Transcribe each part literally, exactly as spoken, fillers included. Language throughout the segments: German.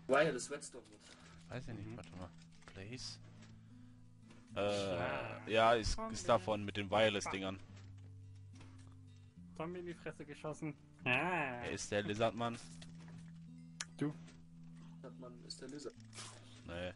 Wireless Redstone mit. Weiß ich nicht, Mhm. warte mal. Place? Äh, ja, ist, ist davon mit den Wireless-Dingern. Zombie in die Fresse geschossen. Er ist der Lizardmann. Du? Hat man, ist der Lizard. Nee,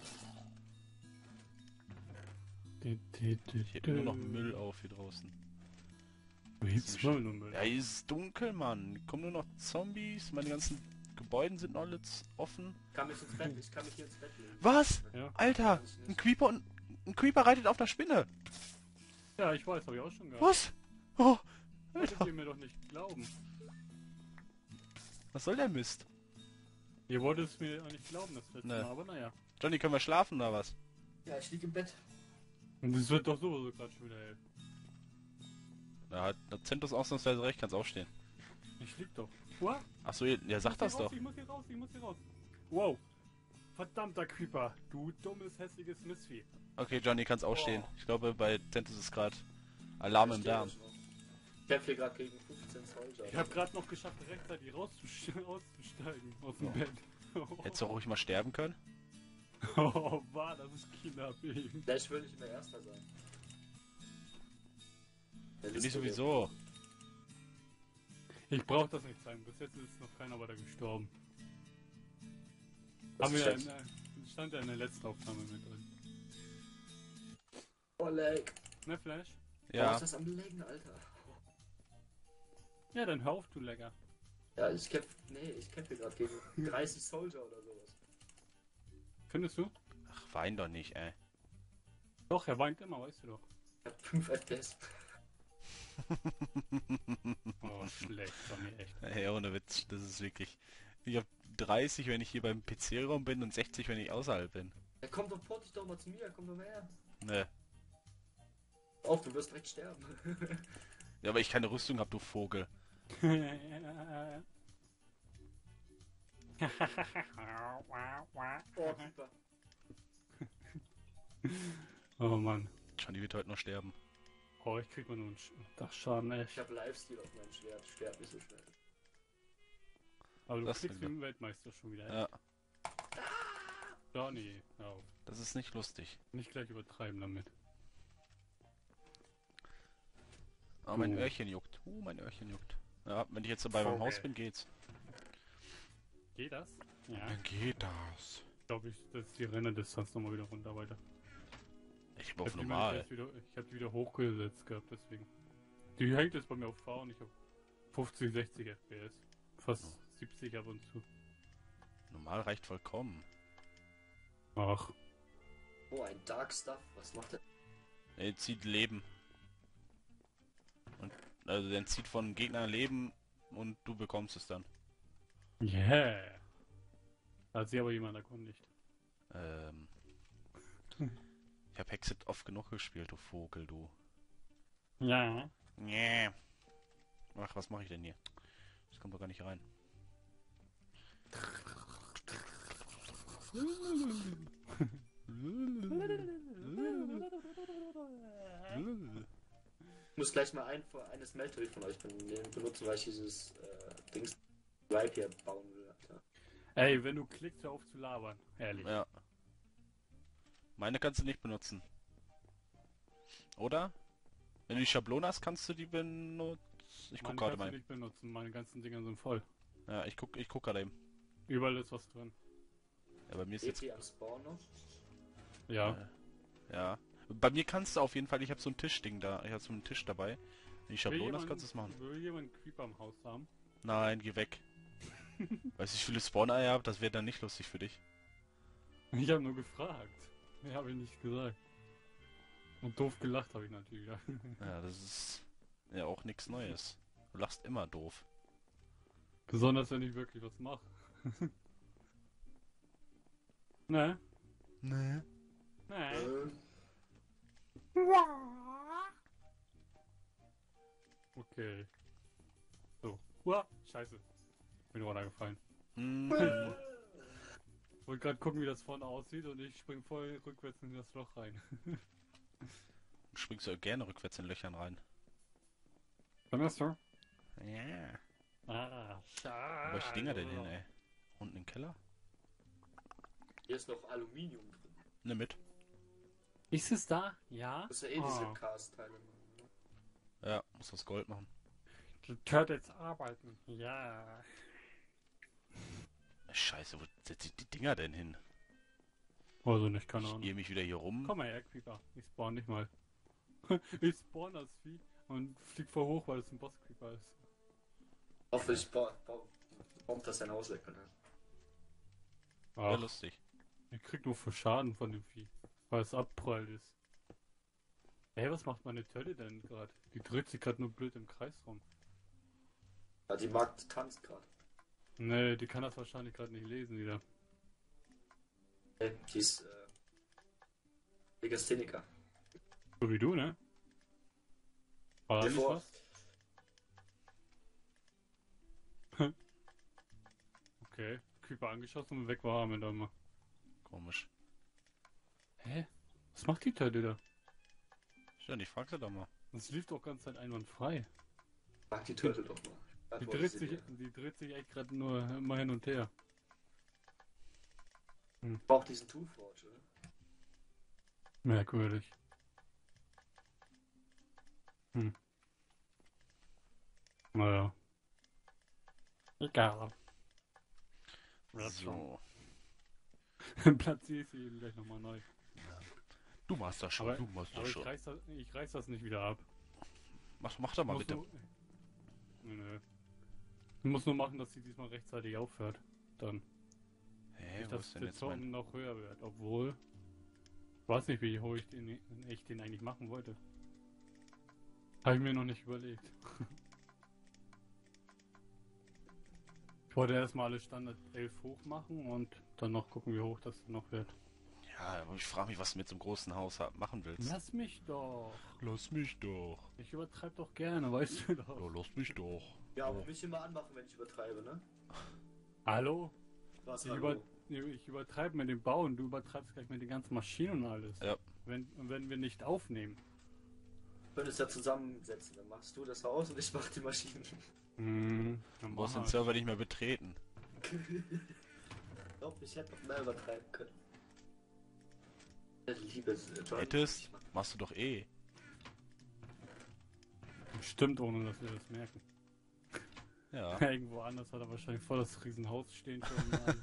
Du, du, du, ich heb nur noch Müll auf hier draußen. Du hebst Müll und Müll. Ja, hier ist es dunkel, Mann. Kommen nur noch Zombies, meine ganzen Gebäude sind noch alle offen. Ich kann mich ins Bett, ich kann mich hier ins Bett legen. Was? Ja. Alter, Kann ich ein nicht. Creeper und ein Creeper reitet auf der Spinne. Ja, ich weiß, hab ich auch schon gehabt. Was? Oh, Hättet Alter, ihr mir doch nicht glauben. was soll der Mist? Ihr wolltet es mir auch nicht glauben, das letzte Nee. Mal, aber naja. Johnny, können wir schlafen oder was? Ja, ich liege im Bett. Und es wird doch sowieso gerade schon wieder hell. Da hat der Zentus ausnahmsweise recht, kannst aufstehen. Ich lieg doch. What? Achso, ja, sag Ich muss das hier raus, doch. Ich muss hier raus, ich muss hier raus. Wow. Verdammter Creeper. Du dummes, hässliches Mistvieh. Okay, Johnny, kannst aufstehen. Oh. Ich glaube, bei Zentus ist gerade Alarm im Ich stehe Darm. euch noch. Ich kämpfe hier gerade gegen fünfzehn Soldier. Ich habe gerade noch geschafft, rechtzeitig rauszusteigen, auszusteigen aus dem Oh. Bett. Hättest du auch ruhig mal sterben können? Oh, war das ist Kinderbeben. Vielleicht will ich mehr Erster sein. Der Bin ich Liste sowieso. Ich brauch das nicht sein. Bis jetzt ist noch keiner weiter gestorben. Das Haben ist wir ja schlecht. in, der- stand ja in der letzten Aufnahme mit drin. Oh, leg. Ne, Flash? Oh, Ja. ist das am Legen, Alter. Ja, dann hör auf, du Lecker. Ja, ich kämpfe. Nee, ich kämpfe gerade gegen dreißig Soldier oder sowas. Findest du? Ach, wein doch nicht, ey. Doch, er weint immer, weißt du doch. Ich hab fünf F P S. Oh, schlecht, Johnny, echt. Ey, ohne Witz, das ist wirklich... Ich hab dreißig, wenn ich hier beim P C-Raum bin und sechzig, wenn ich außerhalb bin. Ja, komm doch, port dich doch mal zu mir, komm doch mal her. Ne. Auf, du wirst direkt sterben. Ja, aber ich keine Rüstung hab, du Vogel. Oh, super. Oh Mann. Johnny wird heute noch sterben. Oh, ich krieg mal nur einen Sch Dachschaden, echt. Ich hab Lifesteal auf meinem Schwert, ich sterb nicht so schnell. Aber du Das kriegst will den Weltmeister schon wieder. Ja, Johnny, hör auf. das ist nicht lustig. Nicht gleich übertreiben damit. Aber mein Oh. Öhrchen juckt. Uh, mein Öhrchen juckt. Ja, wenn ich jetzt so bei meinem Vogel. Haus bin, geht's. Geht das? Ja. Dann geht das. Glaube ich, dass die Renndistanz nochmal wieder runter weiter. Ich hab Ich auf hab die normal. jetzt Wieder, ich hab die wieder hochgesetzt gehabt, deswegen. Die hängt jetzt bei mir auf V und ich hab fünfzig, sechzig F P S. Fast siebzig ab und zu. Normal reicht vollkommen. Ach. Oh, ein Dark Stuff, was macht der? Er zieht Leben. Und also der zieht von Gegnern Leben und du bekommst es dann. Yeah. Da hat sich aber jemand erkundigt. Ähm. Ich hab Hexet oft genug gespielt, du Vogel, du. Ja. Nee. Ach, was mache ich denn hier? Das kommt doch gar nicht rein. Ich muss gleich mal ein, eine Smeltery von euch benutzen, weil ich dieses äh, Dings Ripe hier bauen will, Alter. Ey, wenn du klickst, hör auf zu labern. Ehrlich. Ja. Meine kannst du nicht benutzen. Oder? Wenn du die Schablone hast, kannst du die benutzen. Ich guck Meine gerade kannst du mal. nicht benutzen. Meine ganzen Dinger sind voll. Ja, ich guck, ich guck gerade eben. Überall ist was drin. Ja, bei mir ist Seht jetzt. ihr am Spawn noch? Ja. Ja. Bei mir kannst du auf jeden Fall, ich habe so ein Tischding da. Ich habe so einen Tisch dabei. Wenn die Schablone hast, kannst du es machen. Will jemand einen Creeper im Haus haben? Nein, geh weg. Weißt du, wie viele Spawn-Eier habt? Das wäre dann nicht lustig für dich. Ich habe nur gefragt. Mehr habe ich nicht gesagt. Und doof gelacht habe ich natürlich. Ja. Ja, das ist ja auch nichts Neues. Du lachst immer doof. Besonders wenn ich wirklich was mache. Ne? Ne? Ne? Äh, Okay. So. Uah, scheiße. Bin runtergefallen. Hm. Wollte gerade gucken, wie das vorne aussieht und ich spring voll rückwärts in das Loch rein. Du springst ja gerne rückwärts in Löchern rein. Vanessa? Ja. Ah, Wo hab ich die Dinger denn hin, ey? Unten im Keller? Hier ist noch Aluminium drin. Ne mit. Ist es da? Ja. Das ist ja eh diese Ah. Cast-Teile. Ja, muss das Gold machen. Du hört jetzt arbeiten. Ja. Scheiße, wo setze ich die Dinger denn hin? Also nicht, keine Ich Ahnung. irre mich wieder hier rum. Komm mal her, Creeper. Ich spawn nicht mal. Ich spawn das Vieh und flieg vor hoch, weil es ein Boss-Creeper ist. Hoffentlich ba ba bombt das dein Haus weg, ne? Ja, Ach, lustig. ich krieg nur für Schaden von dem Vieh, weil es abprallt ist. Ey, was macht meine Tölle denn gerade? Die dreht sich gerade nur blöd im Kreis rum. Ja, die Magd tanzt gerade. Nee, die kann das wahrscheinlich gerade nicht lesen wieder. Äh, Die ist äh, Legastheniker. So wie du, ne? War da nicht Bevor- was? Okay, Creeper angeschossen und weg war er mit einmal. Komisch. Hä? Was macht die Tölle da? Schön, ich frag sie doch mal. Das lief doch ganz Zeit einwandfrei. Mag die Turtle doch mal. Die Antworte dreht sie sich, dir. die dreht sich echt gerade nur immer hin und her. Ich brauch diesen Toolforge, oder? Merkwürdig. Hm. Naja. Egal. So. Platziere ich sie eben gleich nochmal neu. Du machst das schon, Aber, du machst aber das ich, schon. reiß das, ich reiß das nicht wieder ab. Mach, mach doch mal Muss bitte. nur- Nö, nö. Ich muss nur machen, dass sie diesmal rechtzeitig aufhört. Dann. Hä, Nicht, wo dass ist denn der jetzt mein... Zorn noch höher wird. Obwohl. Ich weiß nicht, wie hoch ich den, ich den eigentlich machen wollte. Habe ich mir noch nicht überlegt. Ich wollte erstmal alle Standard elf hoch machen und dann noch gucken, wie hoch das noch wird. Ja, aber ich frage mich, was du mit so einem großen Haus ha- machen willst. Lass mich doch. Lass mich doch. Ich übertreibe doch gerne, weißt du doch. Oh, lass mich doch. Ja, aber mich immer anmachen, wenn ich übertreibe, ne? Hallo? Was, Ich, hallo? über, ich übertreibe mit dem Bauen, du übertreibst gleich mit den ganzen Maschinen und alles. Ja. Wenn, wenn wir nicht aufnehmen. Wir können es ja zusammensetzen. Dann machst du das Haus und ich mach die Maschinen. Hm, Du brauchst den Server nicht mehr betreten. Ich glaube, ich hätte noch mehr übertreiben können. Liebe John. Hättest, machst du doch eh. Stimmt, ohne dass wir das merken. Ja. Irgendwo anders hat er wahrscheinlich voll das Riesenhaus stehen schon. und alles.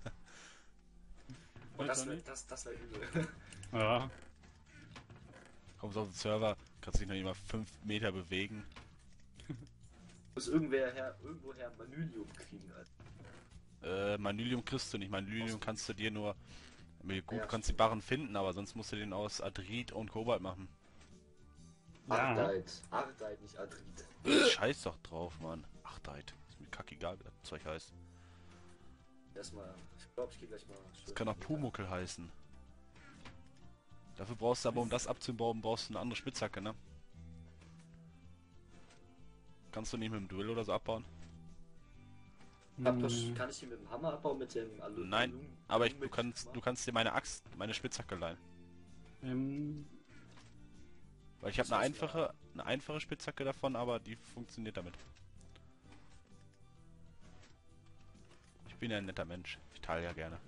Und Weiß das er wäre nicht? das, das wär übel. Ja, Kommst auf den Server, kannst dich noch nicht mal fünf Meter bewegen. Muss irgendwer her, irgendwoher Manulium kriegen, Alter. Äh, Manulium kriegst du nicht. Manulium kannst du dir nur... Gut, Ja, du kannst die Barren finden, aber sonst musst du den aus Adrit und Kobalt machen. Ja. Ardite. Ardite, nicht Adrit. Scheiß doch drauf, Mann. Ach, Deit. Ist mir kackegal, wie das Zeug heißt. Erstmal, ich glaube, ich gehe gleich mal. Das kann auch Pumuckel heißen. Dafür brauchst du aber, um das abzubauen, brauchst du eine andere Spitzhacke, ne? Kannst du nicht mit dem Duell oder so abbauen? Hab das, Hm, kann ich ihn mit dem Hammer abbauen, mit dem Alu Nein, Alum- Aber ich, du Alum- kannst, du kannst dir meine Axt, meine Spitzhacke leihen. ähm, Weil ich habe Das eine heißt, einfache, eine einfache Spitzhacke davon, aber die funktioniert damit. Ich bin ja ein netter Mensch. Ich teile ja gerne.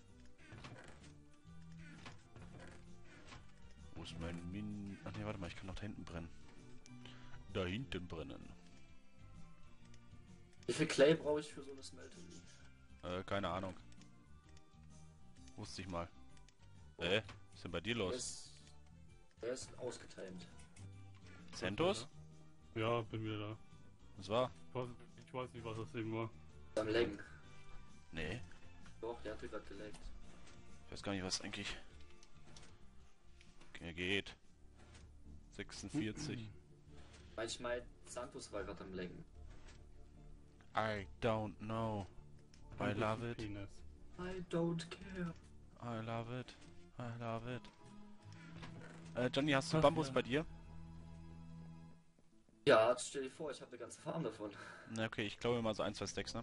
Wo ist mein Min... Ach ne, warte mal, ich kann noch da hinten brennen. Da hinten brennen. Wie viel Clay brauche ich für so eine Smeltery? Äh, keine Ahnung. Wusste ich mal. Äh, was ist denn bei dir Der los? ist, der ist ausgetimt. Centos? ja, bin wieder da. Was war? Ich weiß, ich weiß nicht, was das eben war. Am Laggen. Nee. Doch, der hatte gerade gelaggt. Ich weiß gar nicht, was eigentlich... Okay, geht. sechsundvierzig. Manchmal Santos war gerade am Laggen. I don't know. I love it. Penis. I don't care. I love it. I love it. Äh, Johnny, hast du Ach, Bambus ja. bei dir? Ja, stell dir vor, ich habe eine ganze Farm davon. Na okay, ich glaube mal so ein, zwei Stacks, ne?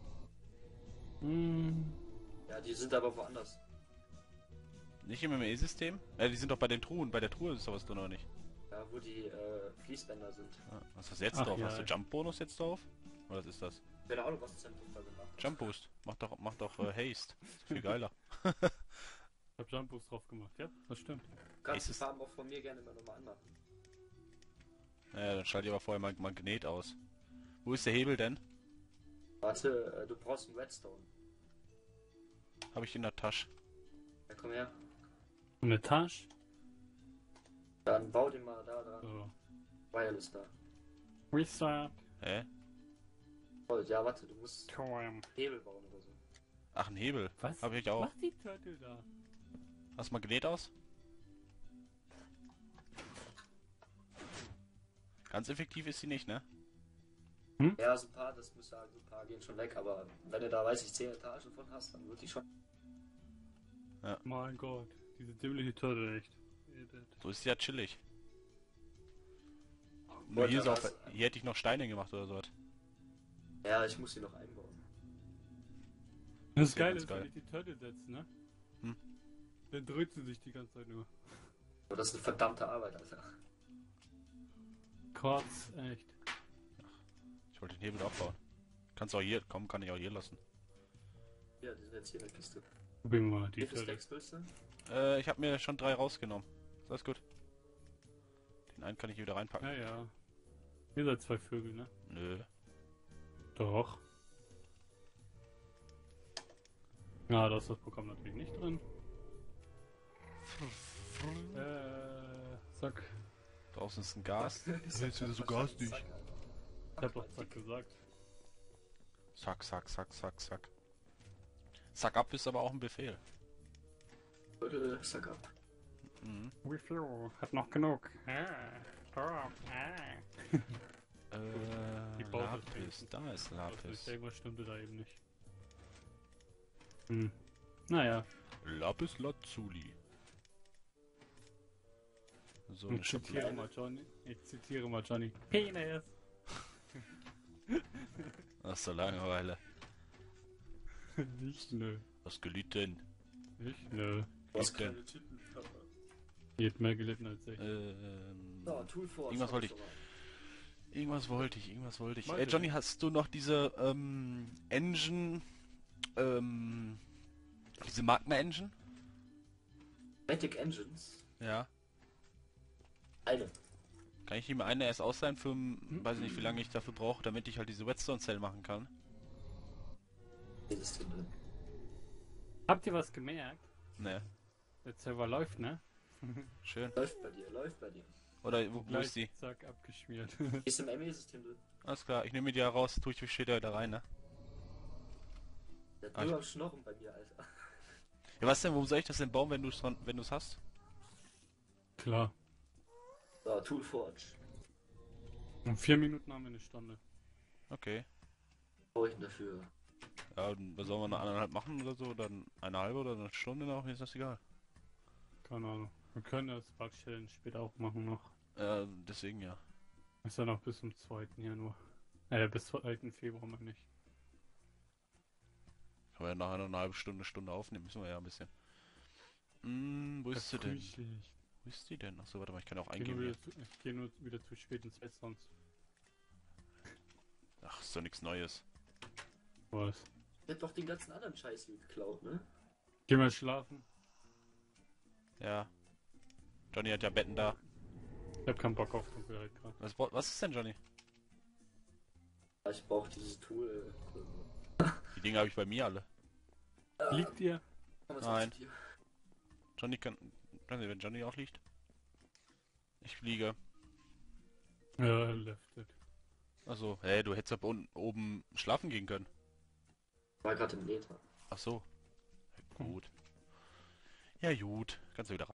Hm, Ja, die sind aber woanders. Nicht im M M E-System? Ja, die sind doch bei den Truhen. Bei der Truhe ist sowas drin, oder nicht? Ja, wo die äh, Fließbänder sind. Ja, was hast du jetzt Ach drauf? ja. Hast du Jump-Bonus jetzt drauf? Oder was ist das? Keine Ahnung, was das Endpuffer gemacht hat. Jump Boost. Mach doch, mach doch äh, Haste. Ist viel geiler. Ich hab Jumpboost drauf gemacht, ja, das stimmt. Kannst die Aces. Farben auch von mir gerne immer nochmal anmachen. Ja, dann schalte ich aber vorher mal Magnet aus. Wo ist der Hebel denn? Warte, äh, du brauchst einen Redstone. Habe ich in der Tasche. Ja, komm her. Eine Tasche? Dann bau den mal da dran. So. Wireless da. Restart. Hä? Oh, ja, warte, du musst Torm. Hebel bauen oder so. Ach, ein Hebel. Was? Habe ich auch. Mach die Turtle da. Hast du Magnet aus? Ganz effektiv ist sie nicht, ne? Ja, so ein paar, das müsste halt, so ein paar gehen schon weg, aber wenn du da, weiß ich, zehn Etagen von hast, dann wird die schon. Mein Gott, diese dämliche Turtle, echt. So ist sie ja chillig. Nur hier, ist auch, hier hätte ich noch Steine gemacht oder sowas. Ja, ich muss sie noch einbauen. Das ist Ja, geil, ganz ist, geil. wenn ich die Turtle setze, ne? Hm. Dann dreht sie sich die ganze Zeit nur. Aber das ist eine verdammte Arbeit, Alter. Kotz, echt. Ich wollte den Hebel aufbauen. Kannst du auch hier, komm, kann ich auch hier lassen. Ja, die sind jetzt hier in der Kiste. Probieren wir mal die Wie viele Turtle. Stacks willst du? Äh, ich habe mir schon drei rausgenommen. Ist alles gut. Den einen kann ich hier wieder reinpacken. Ja, ja. Ihr seid zwei Vögel, ne? Nö. Doch. Ja, da ist das Programm natürlich nicht drin. Äh, zack. Draußen ist ein Gas. Ist Jetzt wieder so garstig. Ich hab doch zack gesagt. Zack, zack, zack, zack, zack. Zack ab ist aber auch ein Befehl. Äh, Sack ab. Mhm. Wie viel? Hat noch genug. Ah, stop. Ah. Äh, Die baut das Lapis. wenigstens. Da ist Also Lapis. irgendwas stimmte da eben nicht. Hm. Naja. Lapis Lazuli. So, eine Ich zitiere Schublade. mal Johnny. Ich zitiere mal Johnny. Penis. Ach so, Langeweile. Nicht nö. Was gelitten? Nicht nö. Du hast Ist denn? kleine Titten. Die hat mehr gelitten als ich. Ähm, So, Tool Forge. Irgendwas wollte ich- hab schon mal. irgendwas wollte ich, irgendwas wollte ich. Weiß Äh, ich Johnny, nicht. hast du noch diese ähm, Engine, ähm, diese Magma-Engine? Matic Engines. Ja. Eine. Kann ich ihm eine erst ausleihen für, weiß ich nicht, wie lange ich dafür brauche, damit ich halt diese Redstone-Cell machen kann? Hier ist drin. drin. Habt ihr was gemerkt? Ne, Der Server läuft, ne? schön. Läuft bei dir, läuft bei dir. Oder wo, wo Gleich, ist die? zack, abgeschmiert. Ist im M E-System drin. Alles klar, ich nehme die ja raus, tue ich später da rein, ne? Der hat Ah, nur am Schnorren bei mir, Alter. Ja, was denn, warum soll ich das denn bauen, wenn du es wenn du's hast? Klar. So, Tool Forge. In vier Minuten haben wir eine Stunde. Okay. Was brauche ich denn dafür? Ja, dann sollen wir eine anderthalb machen oder so, dann eine halbe oder eine Stunde noch, mir ist das egal. Keine Ahnung. Wir können das Bug-Challenge später auch machen noch. Äh, deswegen ja. Ist ja noch bis zum zweiten Januar. Äh, bis zweiten Februar meine ich. Können wir ja nachher noch eine halbe Stunde, Stunde aufnehmen, müssen wir ja ein bisschen. Hm, wo ist sie denn? Frühschicht. Wo ist die denn? Achso, warte mal, ich kann auch Ich gehe nur, eingeben. wieder zu- ich geh nur wieder zu spät ins Bett sonst. Hier. Ach, ist doch nichts Neues. Was? Ich hab doch den ganzen anderen Scheiß hier geklaut, ne? Geh mal schlafen. Ja. Johnny hat ja Betten da. Ich hab keinen Bock auf Dunkelheit gerade. Was, bra- was ist denn, Johnny? Ja, ich brauche dieses Tool. Die Dinge habe ich bei mir alle. Äh, Liegt dir? komm, was Nein. hast du hier? Johnny kann... Weiß nicht, wenn Johnny auch liegt. Ich fliege. Ja, leftet. Achso, hey, du hättest aber unten oben schlafen gehen können. War gerade im Nether. Ach so. Ja, gut. Ja, gut. Kannst du wieder